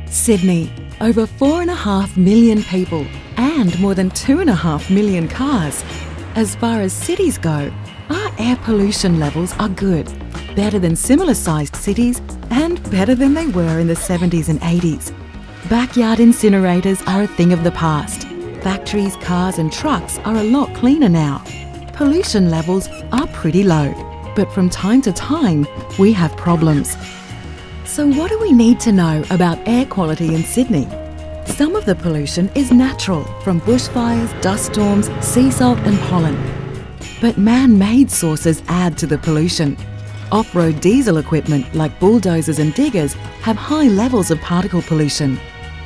Sydney, over 4.5 million people and more than 2.5 million cars. As far as cities go, our air pollution levels are good, better than similar-sized cities and better than they were in the 70s and 80s. Backyard incinerators are a thing of the past. Factories, cars and trucks are a lot cleaner now. Pollution levels are pretty low, but from time to time, we have problems. So what do we need to know about air quality in Sydney? Some of the pollution is natural, from bushfires, dust storms, sea salt and pollen. But man-made sources add to the pollution. Off-road diesel equipment like bulldozers and diggers have high levels of particle pollution.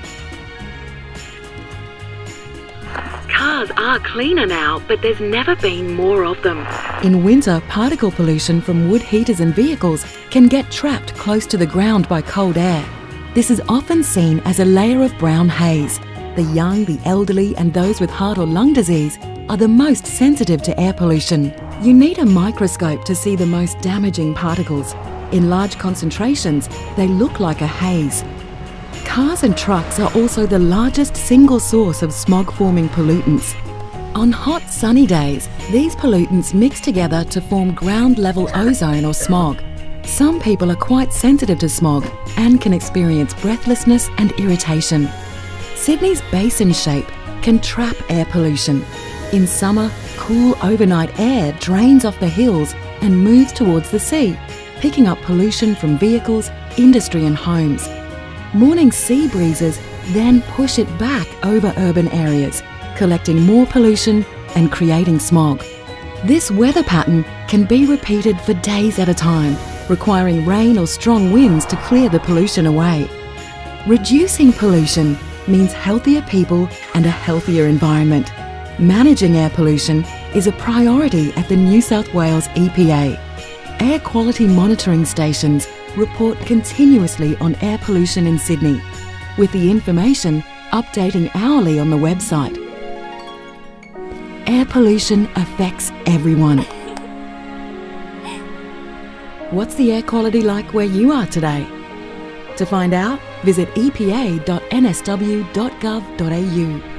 Cars are cleaner now, but there's never been more of them. In winter, particle pollution from wood heaters and vehicles can get trapped close to the ground by cold air. This is often seen as a layer of brown haze. The young, the elderly and those with heart or lung disease are the most sensitive to air pollution. You need a microscope to see the most damaging particles. In large concentrations, they look like a haze. Cars and trucks are also the largest single source of smog-forming pollutants. On hot, sunny days, these pollutants mix together to form ground-level ozone or smog. Some people are quite sensitive to smog and can experience breathlessness and irritation. Sydney's basin shape can trap air pollution. In summer, cool overnight air drains off the hills and moves towards the sea, picking up pollution from vehicles, industry and homes. Morning sea breezes then push it back over urban areas, collecting more pollution and creating smog. This weather pattern can be repeated for days at a time, requiring rain or strong winds to clear the pollution away. Reducing pollution means healthier people and a healthier environment. Managing air pollution is a priority at the New South Wales EPA. Air quality monitoring stations report continuously on air pollution in Sydney, with the information updating hourly on the website. Air pollution affects everyone. What's the air quality like where you are today? To find out, visit epa.nsw.gov.au.